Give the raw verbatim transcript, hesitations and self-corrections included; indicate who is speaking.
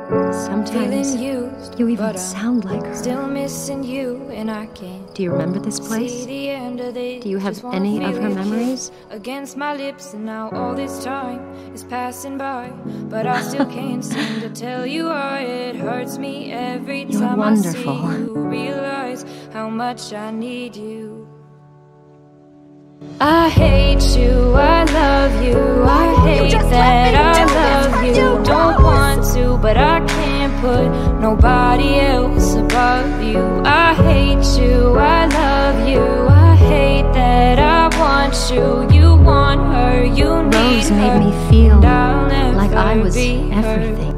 Speaker 1: Sometimes
Speaker 2: used,
Speaker 1: you even
Speaker 2: but
Speaker 1: sound like her.
Speaker 2: still missing you, and I can't
Speaker 1: Do you remember this place?
Speaker 2: see the end of this.
Speaker 1: Do you have
Speaker 2: Just wanna
Speaker 1: any
Speaker 2: feel
Speaker 1: of her
Speaker 2: your
Speaker 1: memories?
Speaker 2: kiss against my lips, and now all this time is passing by, but I still can't seem to tell you why. It hurts me every
Speaker 1: You're
Speaker 2: time
Speaker 1: wonderful.
Speaker 2: I see you. Realize how much I need you. I hate you, I love you, I hate that I love you. Don't want to, but I can't put nobody else above you. I hate you, I love you, I hate that I want you. You want her, you need
Speaker 1: Rose
Speaker 2: her,
Speaker 1: made me feel
Speaker 2: and I'll never
Speaker 1: like I was
Speaker 2: be her.
Speaker 1: everything.